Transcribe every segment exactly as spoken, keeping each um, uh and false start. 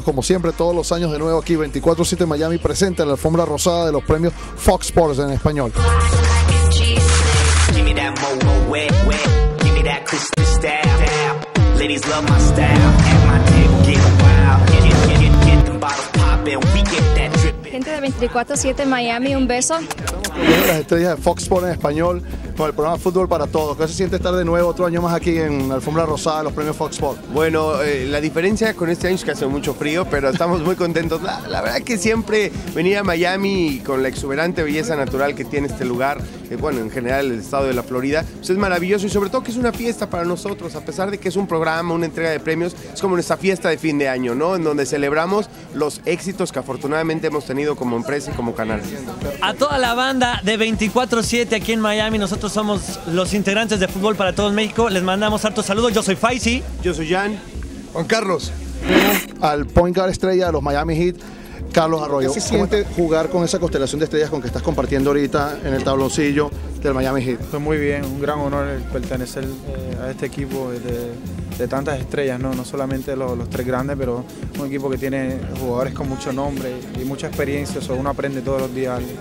como siempre, todos los años de nuevo aquí, veinticuatro siete Miami presente en la alfombra rosada de los premios Fox Sports en español. Gente de veinticuatro siete Miami, un beso. Las estrellas de Fox Sports en español con el programa Fútbol para Todos. ¿Qué se siente estar de nuevo otro año más aquí en la alfombra rosada de los premios Fox Sports? Bueno, eh, la diferencia con este año es que hace mucho frío, pero estamos muy contentos. La, la verdad que siempre venir a Miami con la exuberante belleza natural que tiene este lugar, eh, bueno, en general el estado de la Florida, pues es maravilloso y sobre todo que es una fiesta para nosotros, a pesar de que es un programa, una entrega de premios, es como nuestra fiesta de fin de año, ¿no? En donde celebramos los éxitos que afortunadamente hemos tenido como empresa y como canal. A toda la banda de veinticuatro siete aquí en Miami, nosotros somos los integrantes de Fútbol para Todos México, les mandamos hartos saludos. Yo soy Faisy. Yo soy Jan. Juan Carlos. Al point guard estrella de los Miami Heat, Carlos Arroyo. ¿Qué se siente jugar con esa constelación de estrellas con que estás compartiendo ahorita en el tabloncillo del Miami Heat? Pues muy bien, un gran honor pertenecer eh, a este equipo de, de tantas estrellas, no, no solamente los, los tres grandes, pero un equipo que tiene jugadores con mucho nombre y mucha experiencia, so uno aprende todos los días algo.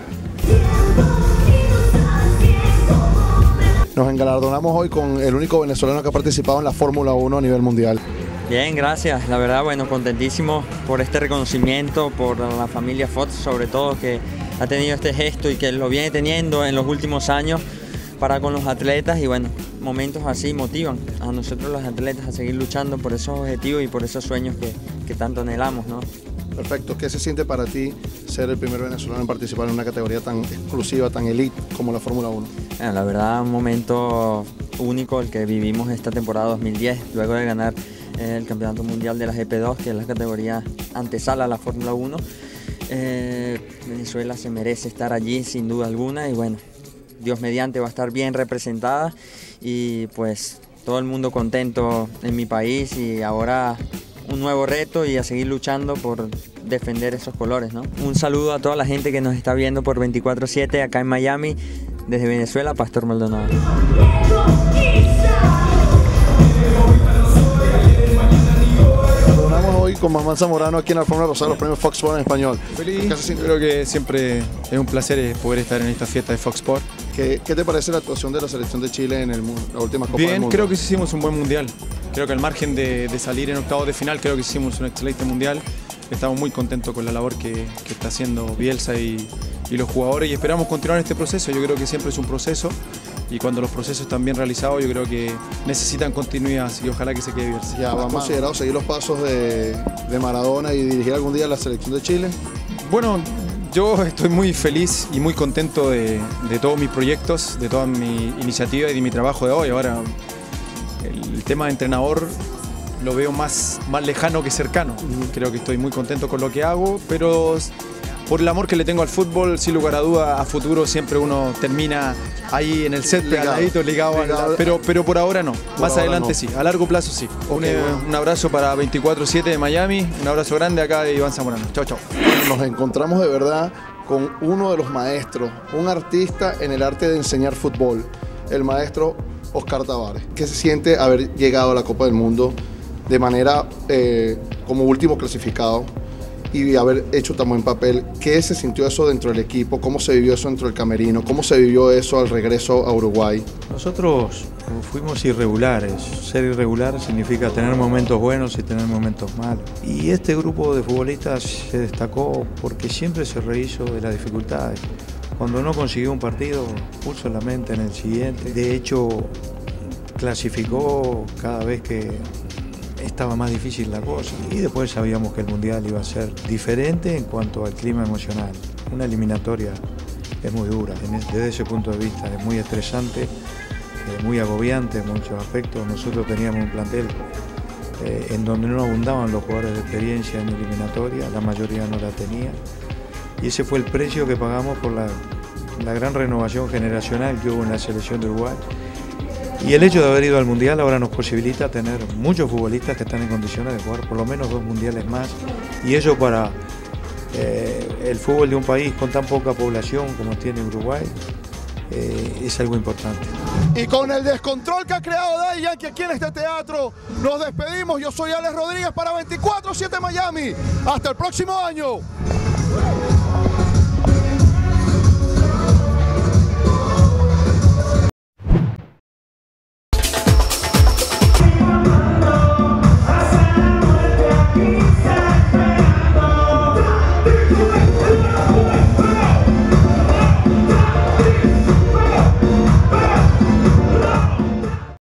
Nos engalardonamos hoy con el único venezolano que ha participado en la Fórmula uno a nivel mundial. Bien, gracias. La verdad, bueno, contentísimo por este reconocimiento, por la familia Fox, sobre todo, que ha tenido este gesto y que lo viene teniendo en los últimos años para con los atletas y bueno, momentos así motivan a nosotros los atletas a seguir luchando por esos objetivos y por esos sueños que, que tanto anhelamos, ¿no? Perfecto. ¿Qué se siente para ti ser el primer venezolano en participar en una categoría tan exclusiva, tan elite como la Fórmula uno? Bueno, la verdad, un momento único el que vivimos esta temporada dos mil diez, luego de ganar el Campeonato Mundial de la G P dos, que es la categoría antesala a la Fórmula uno. Eh, Venezuela se merece estar allí sin duda alguna y bueno, Dios mediante va a estar bien representada y pues todo el mundo contento en mi país y ahora un nuevo reto y a seguir luchando por defender esos colores, ¿no? Un saludo a toda la gente que nos está viendo por veinticuatro siete acá en Miami, desde Venezuela, Pastor Maldonado. Hoy con Mamán Zamorano aquí en la alfombra rosada de los premios Fox Sports en español. Feliz, creo que siempre es un placer poder estar en esta fiesta de Fox Sports. ¿Qué, ¿Qué te parece la actuación de la selección de Chile en el, la última Copa Bien, del Mundo? Creo que hicimos un buen mundial. Creo que al margen de, de salir en octavos de final, creo que hicimos un excelente mundial. Estamos muy contentos con la labor que, que está haciendo Bielsa y, y los jugadores y esperamos continuar este proceso. Yo creo que siempre es un proceso y cuando los procesos están bien realizados yo creo que necesitan continuidad y ojalá que se quede Bielsa. ¿Ya has considerado seguir los pasos de, de Maradona y dirigir algún día la selección de Chile? Bueno, yo estoy muy feliz y muy contento de, de todos mis proyectos, de toda mi iniciativa y de mi trabajo de hoy. Ahora, el tema de entrenador lo veo más, más lejano que cercano. Creo que estoy muy contento con lo que hago, pero por el amor que le tengo al fútbol, sin lugar a duda, a futuro siempre uno termina ahí en el set, pegadito, ligado, ligado. Pero, pero por ahora no, por más adelante no. Sí, a largo plazo sí. Okay, un, bueno. un abrazo para veinticuatro siete de Miami, un abrazo grande acá de Iván Zamorano. Chao, chao. Nos encontramos de verdad con uno de los maestros, un artista en el arte de enseñar fútbol, el maestro Oscar Tavares. ¿Qué se siente haber llegado a la Copa del Mundo de manera eh, como último clasificado y haber hecho tan buen papel? ¿Qué se sintió eso dentro del equipo? ¿Cómo se vivió eso dentro del camerino? ¿Cómo se vivió eso al regreso a Uruguay? Nosotros fuimos irregulares. Ser irregular significa tener momentos buenos y tener momentos malos. Y este grupo de futbolistas se destacó porque siempre se rehizo de las dificultades. Cuando no consiguió un partido, puso la mente en el siguiente. De hecho, clasificó cada vez que estaba más difícil la cosa. Y después sabíamos que el Mundial iba a ser diferente en cuanto al clima emocional. Una eliminatoria es muy dura, desde ese punto de vista es muy estresante, muy agobiante en muchos aspectos. Nosotros teníamos un plantel eh, en donde no abundaban los jugadores de experiencia en eliminatoria, la mayoría no la tenía. Y ese fue el precio que pagamos por la, la gran renovación generacional que hubo en la selección de Uruguay. Y el hecho de haber ido al Mundial ahora nos posibilita tener muchos futbolistas que están en condiciones de jugar por lo menos dos mundiales más. Y eso para eh, el fútbol de un país con tan poca población como tiene Uruguay eh, es algo importante. Y con el descontrol que ha creado Daddy Yankee aquí en este teatro, nos despedimos. Yo soy Alex Rodríguez para veinticuatro siete Miami. Hasta el próximo año.